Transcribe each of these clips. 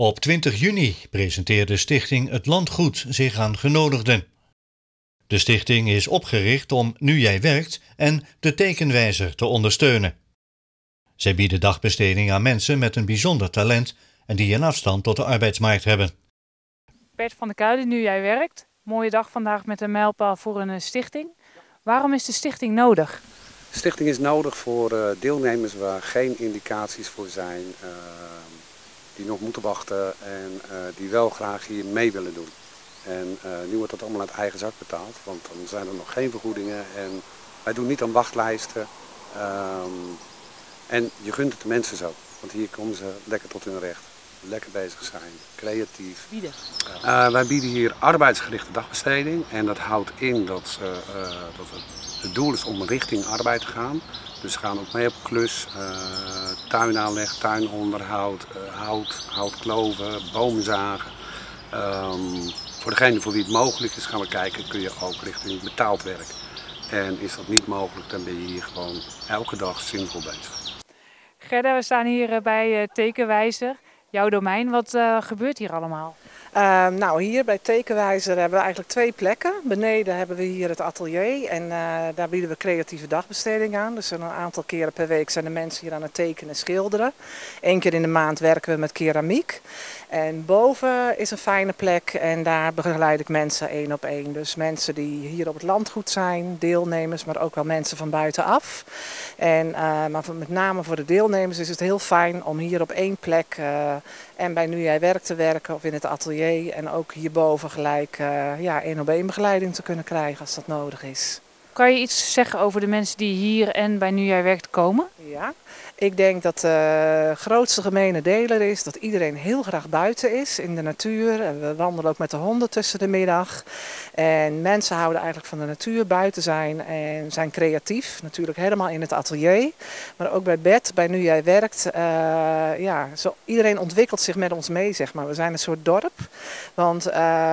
Op 20 juni presenteerde Stichting Het Landgoed zich aan genodigden. De stichting is opgericht om Nu Jij Werkt en de Tekenwijzer te ondersteunen. Zij bieden dagbesteding aan mensen met een bijzonder talent en die een afstand tot de arbeidsmarkt hebben. Bert van der Kuijlen, Nu Jij Werkt. Mooie dag vandaag met een mijlpaal voor een stichting. Waarom is de stichting nodig? De stichting is nodig voor deelnemers waar geen indicaties voor zijn, die nog moeten wachten en die wel graag hier mee willen doen. En nu wordt dat allemaal uit eigen zak betaald, want dan zijn er nog geen vergoedingen en wij doen niet aan wachtlijsten. En je gunt het de mensen zo, want hier komen ze lekker tot hun recht. Lekker bezig zijn, creatief. Wij bieden hier arbeidsgerichte dagbesteding en dat houdt in dat het doel is om richting arbeid te gaan. Dus ze gaan ook mee op klus, tuinaanleg, tuinonderhoud, hout kloven, bomen zagen. Voor degene voor wie het mogelijk is gaan we kijken, kun je ook richting betaald werk. En is dat niet mogelijk, dan ben je hier gewoon elke dag zinvol bezig. Gerda, we staan hier bij Tekenwijzer, jouw domein. Wat gebeurt hier allemaal? Nou, hier bij Tekenwijzer hebben we eigenlijk 2 plekken. Beneden hebben we hier het atelier en daar bieden we creatieve dagbesteding aan. Dus een aantal keren per week zijn de mensen hier aan het tekenen en schilderen. 1 keer in de maand werken we met keramiek. En boven is een fijne plek en daar begeleid ik mensen 1 op 1. Dus mensen die hier op het landgoed zijn, deelnemers, maar ook wel mensen van buitenaf. Maar met name voor de deelnemers is het heel fijn om hier op 1 plek en bij Nu Jij Werkt te werken of in het atelier. En ook hierboven gelijk 1 op 1 begeleiding te kunnen krijgen als dat nodig is. Kan je iets zeggen over de mensen die hier en bij Nu Jij Werkt komen? Ja, ik denk dat de grootste gemene deler is dat iedereen heel graag buiten is in de natuur. En we wandelen ook met de honden tussen de middag. En mensen houden eigenlijk van de natuur, buiten zijn en zijn creatief. Natuurlijk helemaal in het atelier. Maar ook bij Bert, bij Nu Jij Werkt. Iedereen ontwikkelt zich met ons mee, zeg maar. We zijn een soort dorp. Want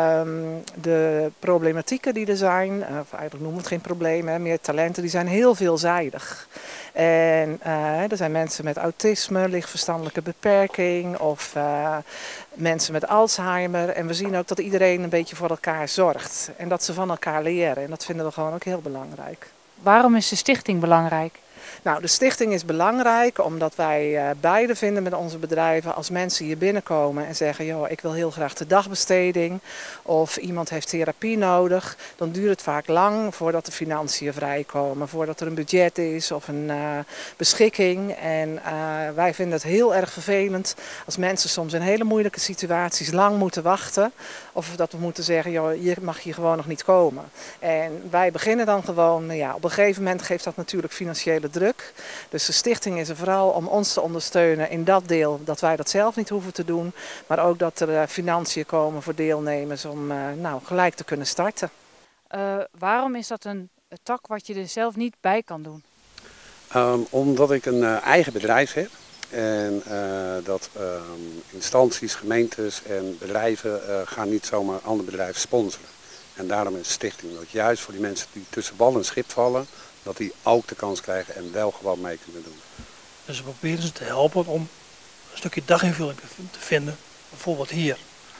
de problematieken die er zijn, of eigenlijk noemen we het geen problemen, meer talenten, die zijn heel veelzijdig. En er zijn mensen met autisme, lichtverstandelijke beperking of mensen met Alzheimer. En we zien ook dat iedereen een beetje voor elkaar zorgt. En dat ze van elkaar leren. En dat vinden we gewoon ook heel belangrijk. Waarom is de stichting belangrijk? Nou, de stichting is belangrijk omdat wij beide vinden met onze bedrijven als mensen hier binnenkomen en zeggen, joh, ik wil heel graag de dagbesteding of iemand heeft therapie nodig, dan duurt het vaak lang voordat de financiën vrijkomen, voordat er een budget is of een beschikking. En wij vinden het heel erg vervelend als mensen soms in hele moeilijke situaties lang moeten wachten of dat we moeten zeggen, joh, je mag hier gewoon nog niet komen. En wij beginnen dan gewoon, op een gegeven moment geeft dat natuurlijk financiële druk. Dus de stichting is er vooral om ons te ondersteunen in dat deel dat wij dat zelf niet hoeven te doen. Maar ook dat er financiën komen voor deelnemers om gelijk te kunnen starten. Waarom is dat een tak wat je er zelf niet bij kan doen? Omdat ik een eigen bedrijf heb. En dat instanties, gemeentes en bedrijven gaan niet zomaar andere bedrijven sponsoren. En daarom is de stichting dat juist voor die mensen die tussen wal en schip vallen, dat die ook de kans krijgen en wel gewoon mee kunnen doen. Dus we proberen ze te helpen om een stukje daginvulling te vinden, bijvoorbeeld hier.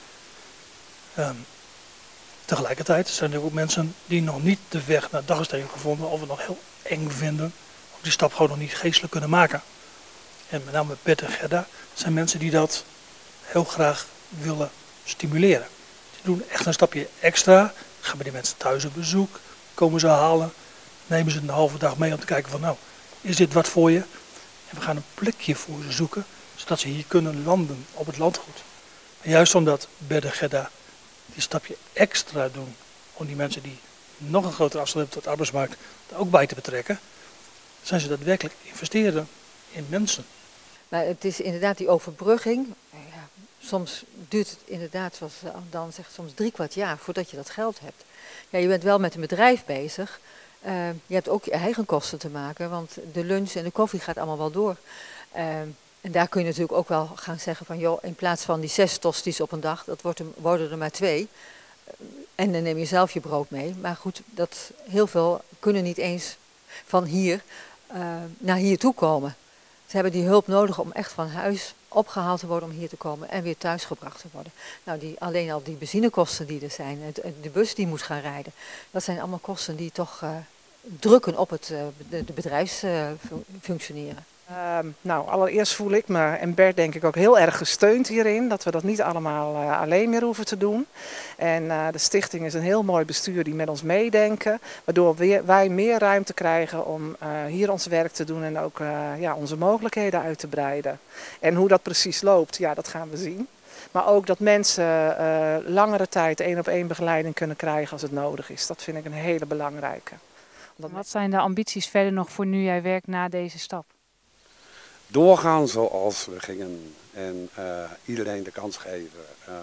Tegelijkertijd zijn er ook mensen die nog niet de weg naar dagbesteding gevonden of het nog heel eng vinden, of die stap gewoon nog niet geestelijk kunnen maken. En met name Bert en Gerda zijn mensen die dat heel graag willen stimuleren. Die doen echt een stapje extra, gaan bij die mensen thuis op bezoek, komen ze halen, nemen ze een halve dag mee om te kijken van is dit wat voor je? En we gaan een plekje voor ze zoeken, zodat ze hier kunnen landen op het landgoed. En juist omdat Bert en Gerda die stapje extra doen om die mensen die nog een grotere afstand hebben tot de arbeidsmarkt er ook bij te betrekken, zijn ze daadwerkelijk investeren in mensen. Maar het is inderdaad die overbrugging. Ja, soms duurt het inderdaad, zoals Dan zegt, soms 3/4 jaar voordat je dat geld hebt. Ja, je bent wel met een bedrijf bezig. Je hebt ook je eigen kosten te maken, want de lunch en de koffie gaat allemaal wel door. En daar kun je natuurlijk ook wel gaan zeggen van, joh, in plaats van die 6 tosties op een dag, worden er maar 2. En dan neem je zelf je brood mee. Maar goed, heel veel kunnen niet eens van hier naar hier toe komen. Ze hebben die hulp nodig om echt van huis opgehaald te worden om hier te komen en weer thuisgebracht te worden. Nou, alleen al die benzinekosten die er zijn, de bus die moet gaan rijden, dat zijn allemaal kosten die toch drukken op de bedrijfsfunctioneren. Nou, allereerst voel ik me en Bert denk ik ook heel erg gesteund hierin. Dat we dat niet allemaal alleen meer hoeven te doen. En de stichting is een heel mooi bestuur die met ons meedenken. Waardoor wij meer ruimte krijgen om hier ons werk te doen en ook onze mogelijkheden uit te breiden. En hoe dat precies loopt, ja, dat gaan we zien. Maar ook dat mensen langere tijd 1-op-1 begeleiding kunnen krijgen als het nodig is. Dat vind ik een hele belangrijke. Wat zijn de ambities verder nog voor Nu Jij Werkt na deze stap? Doorgaan zoals we gingen en iedereen de kans geven.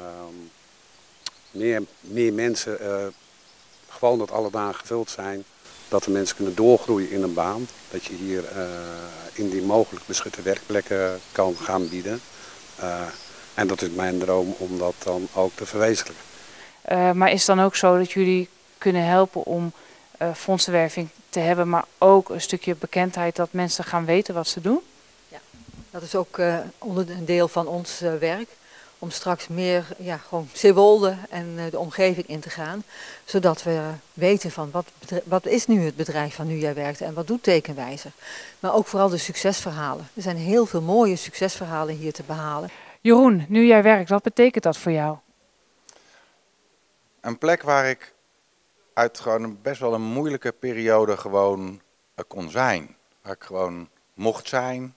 Meer mensen, gewoon dat alle dagen gevuld zijn. Dat de mensen kunnen doorgroeien in een baan. Dat je hier in die mogelijk beschutte werkplekken kan gaan bieden. En dat is mijn droom om dat dan ook te verwezenlijken. Maar is het dan ook zo dat jullie kunnen helpen om fondsenwerving te hebben, maar ook een stukje bekendheid dat mensen gaan weten wat ze doen? Dat is ook een deel van ons werk, om straks meer gewoon Zeewolde en de omgeving in te gaan. Zodat we weten van wat is nu het bedrijf van Nu Jij Werkt en wat doet Tekenwijzer. Maar ook vooral de succesverhalen. Er zijn heel veel mooie succesverhalen hier te behalen. Jeroen, Nu Jij Werkt, wat betekent dat voor jou? Een plek waar ik uit gewoon best wel een moeilijke periode gewoon kon zijn. Waar ik gewoon mocht zijn.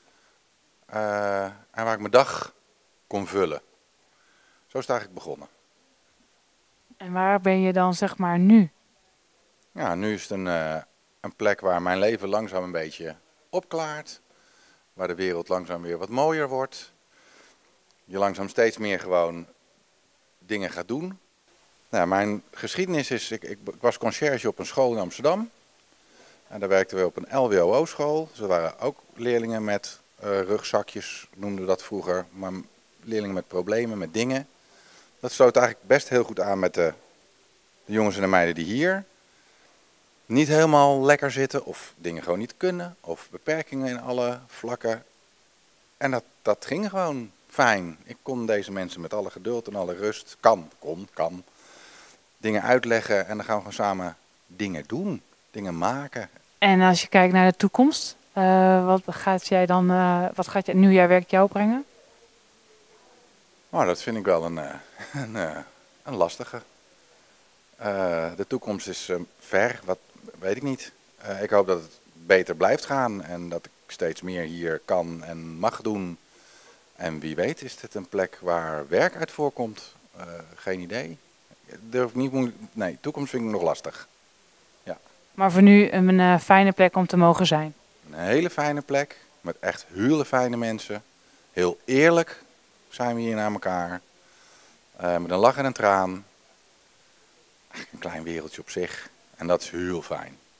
En waar ik mijn dag kon vullen. Zo is het eigenlijk begonnen. En waar ben je dan zeg maar nu? Ja, nu is het een plek waar mijn leven langzaam een beetje opklaart. Waar de wereld langzaam weer wat mooier wordt. Je langzaam steeds meer gewoon dingen gaat doen. Nou, mijn geschiedenis is, ik was conciërge op een school in Amsterdam. En daar werkten we op een LWO-school. Dus er waren ook leerlingen met rugzakjes, noemden we dat vroeger. Maar leerlingen met problemen, met dingen. Dat sloot eigenlijk best heel goed aan met de jongens en de meiden die hier niet helemaal lekker zitten. Of dingen gewoon niet kunnen. Of beperkingen in alle vlakken. En dat ging gewoon fijn. Ik kon deze mensen met alle geduld en alle rust, kan, dingen uitleggen. En dan gaan we gewoon samen dingen doen, dingen maken. En als je kijkt naar de toekomst, wat gaat Nu Jij Werkt jou brengen? Nou, dat vind ik wel een lastige. De toekomst is ver, wat weet ik niet. Ik hoop dat het beter blijft gaan en dat ik steeds meer hier kan en mag doen. En wie weet is dit een plek waar werk uit voorkomt. Geen idee. Nee, toekomst vind ik nog lastig. Ja. Maar voor nu een fijne plek om te mogen zijn. Een hele fijne plek, met echt hele fijne mensen. Heel eerlijk zijn we hier naar elkaar. Met een lach en een traan. Eigenlijk een klein wereldje op zich. En dat is heel fijn.